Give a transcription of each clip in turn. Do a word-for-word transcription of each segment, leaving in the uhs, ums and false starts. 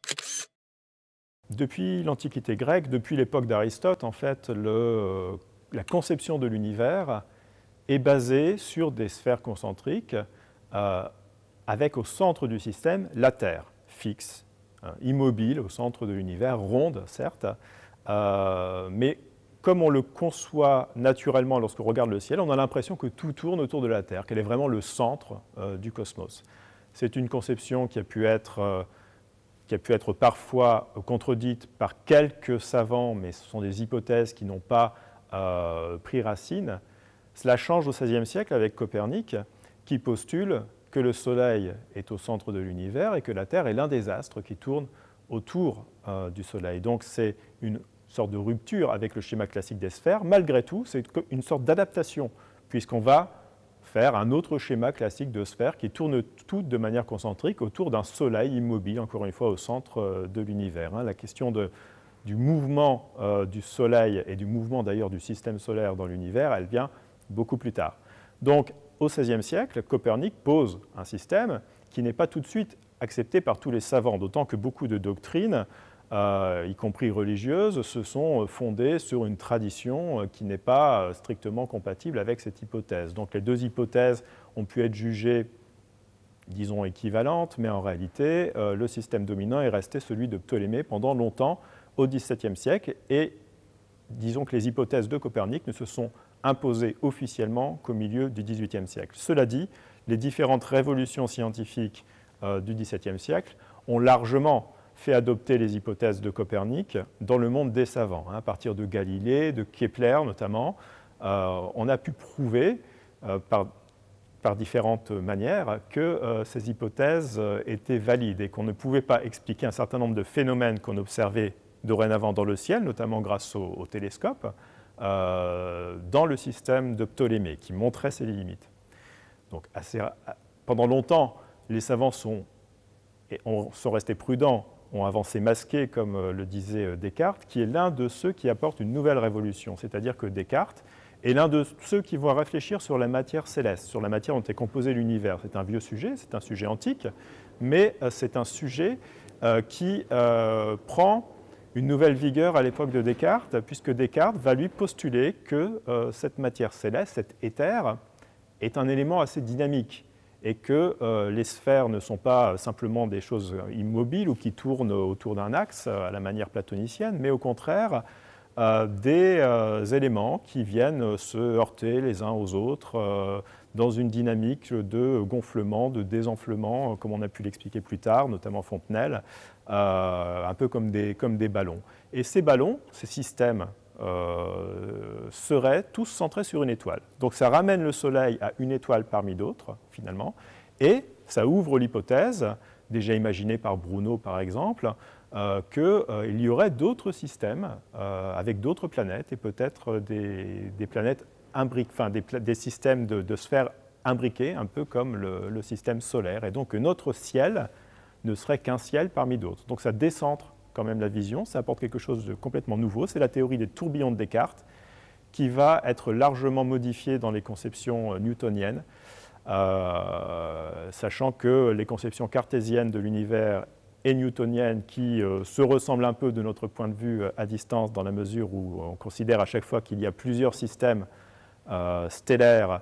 Depuis l'Antiquité grecque, depuis l'époque d'Aristote, en fait, le, la conception de l'univers est basée sur des sphères concentriques euh, avec au centre du système la Terre, fixe, hein, immobile au centre de l'univers, ronde certes, euh, mais comme on le conçoit naturellement lorsqu'on regarde le ciel, on a l'impression que tout tourne autour de la Terre, qu'elle est vraiment le centre euh, du cosmos. C'est une conception qui a pu être... Euh, qui a pu être parfois contredite par quelques savants, mais ce sont des hypothèses qui n'ont pas euh, pris racine. Cela change au seizième siècle avec Copernic, qui postule que le Soleil est au centre de l'univers et que la Terre est l'un des astres qui tourne autour euh, du Soleil. Donc c'est une sorte de rupture avec le schéma classique des sphères. Malgré tout, c'est une sorte d'adaptation, puisqu'on va faire un autre schéma classique de sphères qui tournent toutes de manière concentrique autour d'un soleil immobile, encore une fois au centre de l'univers. La question de, du mouvement euh, du soleil et du mouvement d'ailleurs du système solaire dans l'univers, elle vient beaucoup plus tard. Donc au seizième siècle, Copernic pose un système qui n'est pas tout de suite accepté par tous les savants, d'autant que beaucoup de doctrines, Euh, y compris religieuses, se sont fondées sur une tradition qui n'est pas strictement compatible avec cette hypothèse. Donc les deux hypothèses ont pu être jugées, disons, équivalentes, mais en réalité, euh, le système dominant est resté celui de Ptolémée pendant longtemps, au dix-septième siècle, et disons que les hypothèses de Copernic ne se sont imposées officiellement qu'au milieu du dix-huitième siècle. Cela dit, les différentes révolutions scientifiques euh, du dix-septième siècle ont largement fait adopter les hypothèses de Copernic dans le monde des savants. À partir de Galilée, de Kepler notamment, euh, on a pu prouver euh, par, par différentes manières que euh, ces hypothèses euh, étaient valides et qu'on ne pouvait pas expliquer un certain nombre de phénomènes qu'on observait dorénavant dans le ciel, notamment grâce au, au télescope, euh, dans le système de Ptolémée, qui montrait ses limites. Donc, assez, pendant longtemps, les savants sont, et on, sont restés prudents, ont avancé masqué, comme le disait Descartes, qui est l'un de ceux qui apportent une nouvelle révolution. C'est-à-dire que Descartes est l'un de ceux qui vont réfléchir sur la matière céleste, sur la matière dont est composé l'univers. C'est un vieux sujet, c'est un sujet antique, mais c'est un sujet euh, qui euh, prend une nouvelle vigueur à l'époque de Descartes, puisque Descartes va lui postuler que euh, cette matière céleste, cet éther, est un élément assez dynamique, et que euh, les sphères ne sont pas simplement des choses immobiles ou qui tournent autour d'un axe à la manière platonicienne, mais au contraire euh, des euh, éléments qui viennent se heurter les uns aux autres euh, dans une dynamique de gonflement, de désenflement, comme on a pu l'expliquer plus tard, notamment Fontenelle, euh, un peu comme des, comme des ballons. Et ces ballons, ces systèmes, Euh, seraient tous centrés sur une étoile. Donc ça ramène le Soleil à une étoile parmi d'autres, finalement, et ça ouvre l'hypothèse, déjà imaginée par Bruno par exemple, euh, qu'il euh, y aurait d'autres systèmes euh, avec d'autres planètes et peut-être des, des planètes imbriquées, enfin des, des systèmes de, de sphères imbriquées, un peu comme le, le système solaire, et donc que notre ciel ne serait qu'un ciel parmi d'autres. Donc ça décentre quand même la vision, ça apporte quelque chose de complètement nouveau. C'est la théorie des tourbillons de Descartes qui va être largement modifiée dans les conceptions newtoniennes, euh, sachant que les conceptions cartésiennes de l'univers et newtoniennes qui euh, se ressemblent un peu de notre point de vue à distance dans la mesure où on considère à chaque fois qu'il y a plusieurs systèmes euh, stellaires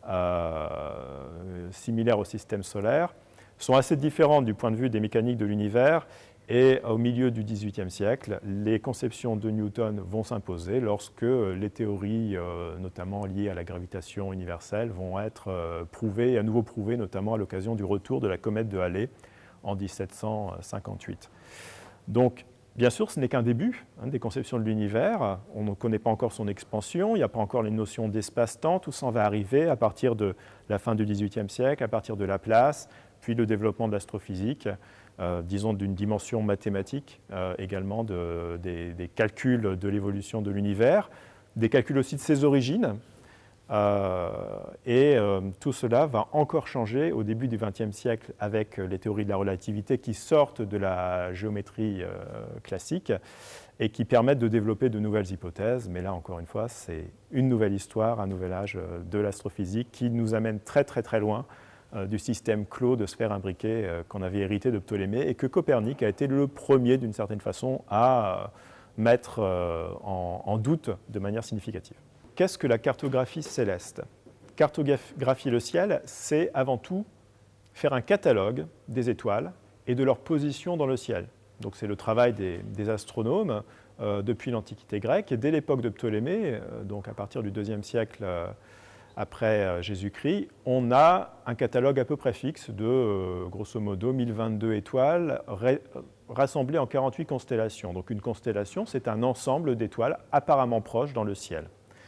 euh, similaires au système solaire, sont assez différentes du point de vue des mécaniques de l'univers. Et au milieu du dix-huitième siècle, les conceptions de Newton vont s'imposer lorsque les théories, euh, notamment liées à la gravitation universelle, vont être euh, prouvées, et à nouveau prouvées, notamment à l'occasion du retour de la comète de Halley en dix-sept cent cinquante-huit. Donc, bien sûr, ce n'est qu'un début hein, des conceptions de l'univers. On ne connaît pas encore son expansion, il n'y a pas encore les notions d'espace-temps. Tout ça va arriver à partir de la fin du dix-huitième siècle, à partir de Laplace, puis le développement de l'astrophysique. Euh, disons d'une dimension mathématique euh, également, de, des, des calculs de l'évolution de l'univers, des calculs aussi de ses origines. Euh, et euh, tout cela va encore changer au début du vingtième siècle avec les théories de la relativité qui sortent de la géométrie euh, classique et qui permettent de développer de nouvelles hypothèses. Mais là, encore une fois, c'est une nouvelle histoire, un nouvel âge de l'astrophysique qui nous amène très très très loin euh, du système clos de sphères imbriquées euh, qu'on avait hérité de Ptolémée et que Copernic a été le premier, d'une certaine façon, à euh, mettre euh, en, en doute de manière significative. Qu'est-ce que la cartographie céleste? Cartographier le ciel, c'est avant tout faire un catalogue des étoiles et de leur position dans le ciel. Donc c'est le travail des, des astronomes euh, depuis l'Antiquité grecque et dès l'époque de Ptolémée, euh, donc à partir du deuxième siècle euh, après euh, Jésus-Christ, on a un catalogue à peu près fixe de euh, grosso modo mille vingt-deux étoiles rassemblées en quarante-huit constellations. Donc une constellation, c'est un ensemble d'étoiles apparemment proches dans le ciel.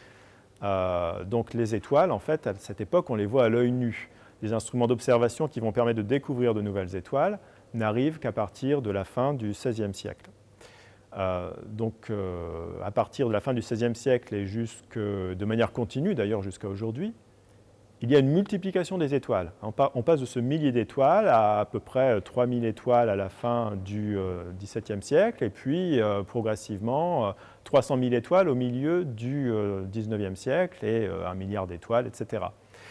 Euh, donc les étoiles, en fait, à cette époque, on les voit à l'œil nu. Les instruments d'observation qui vont permettre de découvrir de nouvelles étoiles n'arrivent qu'à partir de la fin du seizième siècle. Euh, donc, euh, à partir de la fin du seizième siècle et jusque, de manière continue, d'ailleurs jusqu'à aujourd'hui, il y a une multiplication des étoiles. On, pa on passe de ce millier d'étoiles à à peu près trois mille étoiles à la fin du euh, dix-septième siècle, et puis euh, progressivement euh, trois cent mille étoiles au milieu du euh, dix-neuvième siècle et euh, un milliard d'étoiles, et cetera.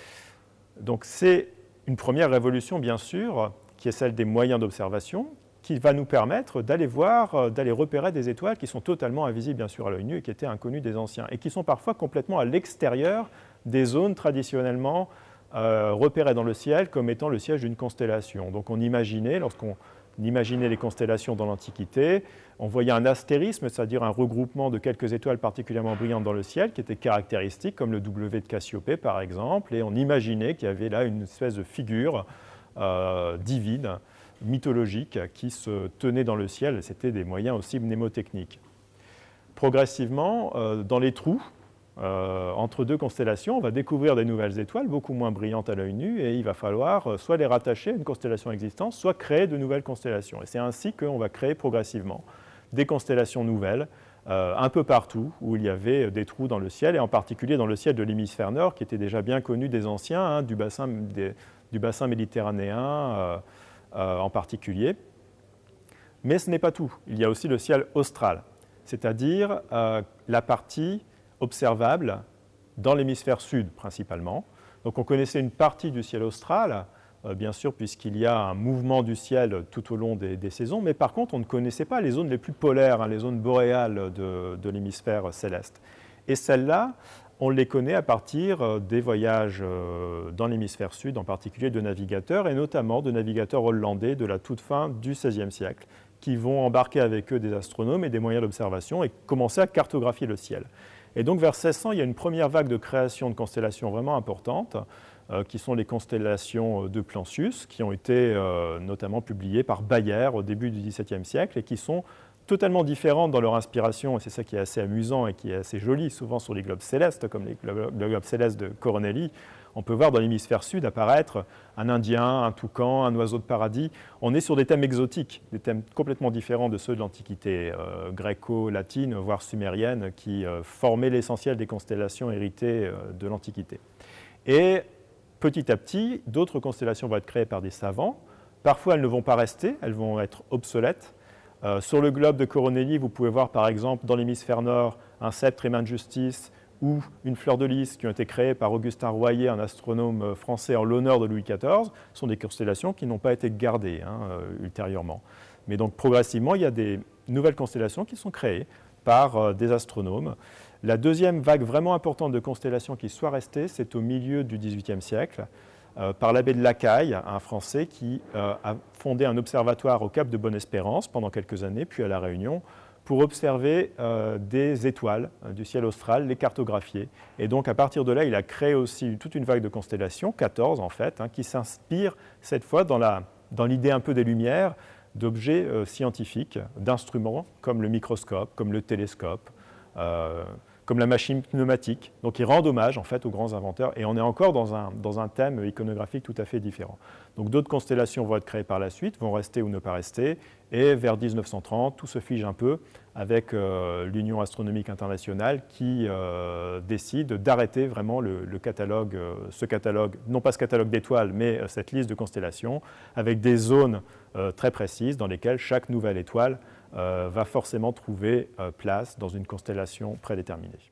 Donc c'est une première révolution, bien sûr, qui est celle des moyens d'observation, qui va nous permettre d'aller voir, d'aller repérer des étoiles qui sont totalement invisibles, bien sûr, à l'œil nu et qui étaient inconnues des anciens, et qui sont parfois complètement à l'extérieur des zones traditionnellement euh, repérées dans le ciel comme étant le siège d'une constellation. Donc on imaginait, lorsqu'on imaginait les constellations dans l'Antiquité, on voyait un astérisme, c'est-à-dire un regroupement de quelques étoiles particulièrement brillantes dans le ciel, qui était caractéristique, comme le W de Cassiopée par exemple, et on imaginait qu'il y avait là une espèce de figure euh, divine, mythologique, qui se tenait dans le ciel. C'était des moyens aussi mnémotechniques. Progressivement, euh, dans les trous, Euh, entre deux constellations, on va découvrir des nouvelles étoiles beaucoup moins brillantes à l'œil nu et il va falloir euh, soit les rattacher à une constellation existante, soit créer de nouvelles constellations. Et c'est ainsi qu'on va créer progressivement des constellations nouvelles euh, un peu partout où il y avait des trous dans le ciel, et en particulier dans le ciel de l'hémisphère nord qui était déjà bien connu des anciens, hein, du, bassin, des, du bassin méditerranéen euh, euh, en particulier. Mais ce n'est pas tout. Il y a aussi le ciel austral, c'est-à-dire euh, la partie observable dans l'hémisphère sud principalement. Donc on connaissait une partie du ciel austral, euh, bien sûr, puisqu'il y a un mouvement du ciel tout au long des, des saisons, mais par contre on ne connaissait pas les zones les plus polaires, hein, les zones boréales de, de l'hémisphère céleste. Et celles-là, on les connaît à partir des voyages euh, dans l'hémisphère sud, en particulier de navigateurs, et notamment de navigateurs hollandais de la toute fin du seizième siècle, qui vont embarquer avec eux des astronomes et des moyens d'observation et commencer à cartographier le ciel. Et donc vers seize cents, il y a une première vague de création de constellations vraiment importantes, euh, qui sont les constellations de Plancius, qui ont été euh, notamment publiées par Bayer au début du dix-septième siècle et qui sont totalement différentes dans leur inspiration, et c'est ça qui est assez amusant et qui est assez joli, souvent sur les globes célestes, comme les, le, le globe céleste de Coronelli. On peut voir dans l'hémisphère sud apparaître un Indien, un toucan, un oiseau de paradis. On est sur des thèmes exotiques, des thèmes complètement différents de ceux de l'Antiquité euh, gréco-latine, voire sumérienne, qui euh, formaient l'essentiel des constellations héritées euh, de l'Antiquité. Et petit à petit, d'autres constellations vont être créées par des savants. Parfois, elles ne vont pas rester, elles vont être obsolètes. Euh, sur le globe de Coronelli, vous pouvez voir par exemple dans l'hémisphère nord un sceptre et main de justice, ou une fleur de lys qui ont été créées par Augustin Royer, un astronome français en l'honneur de Louis quatorze, sont des constellations qui n'ont pas été gardées hein, euh, ultérieurement. Mais donc progressivement, il y a des nouvelles constellations qui sont créées par euh, des astronomes. La deuxième vague vraiment importante de constellations qui soit restée, c'est au milieu du dix-huitième siècle, euh, par l'abbé de Lacaille, un Français qui euh, a fondé un observatoire au Cap de Bonne-Espérance pendant quelques années, puis à La Réunion, pour observer euh, des étoiles euh, du ciel austral, les cartographier. Et donc à partir de là, il a créé aussi toute une vague de constellations, quatorze en fait, hein, qui s'inspirent cette fois dans, la, dans l'idée un peu des Lumières, d'objets euh, scientifiques, d'instruments comme le microscope, comme le télescope, euh, comme la machine pneumatique. Donc ils rendent hommage en fait aux grands inventeurs, et on est encore dans un, dans un thème iconographique tout à fait différent. Donc d'autres constellations vont être créées par la suite, vont rester ou ne pas rester, et vers mille neuf cent trente, tout se fige un peu avec euh, l'Union astronomique internationale qui euh, décide d'arrêter vraiment le, le catalogue, euh, ce catalogue, non pas ce catalogue d'étoiles, mais euh, cette liste de constellations, avec des zones euh, très précises dans lesquelles chaque nouvelle étoile euh, va forcément trouver euh, place dans une constellation prédéterminée.